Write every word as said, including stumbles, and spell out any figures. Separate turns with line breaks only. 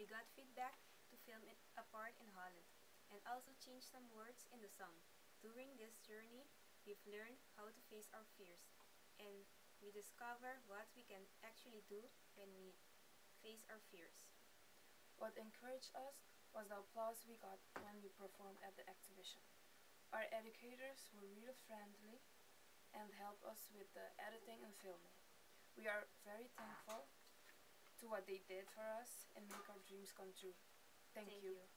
We got feedback to film it a part in Holland and also change some words in the song. During this journey, we've learned how to face our fears and we discover what we can actually do when we face our fears.
What encouraged us was the applause we got when we performed at the exhibition. Our educators were real friendly and helped us with the editing and filming. We are very thankful to what they did for us and make our dreams come true. Thank,
Thank
you.
you.